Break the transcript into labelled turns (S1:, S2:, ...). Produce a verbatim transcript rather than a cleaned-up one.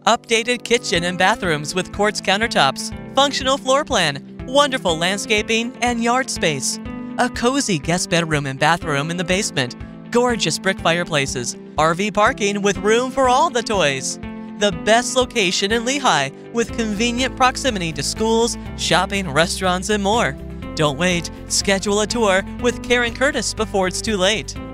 S1: Updated kitchen and bathrooms with quartz countertops, functional floor plan, wonderful landscaping and yard space. A cozy guest bedroom and bathroom in the basement, gorgeous brick fireplaces, R V parking with room for all the toys. The best location in Lehi with convenient proximity to schools, shopping, restaurants, and more. Don't wait. Schedule a tour with Karen Curtis before it's too late.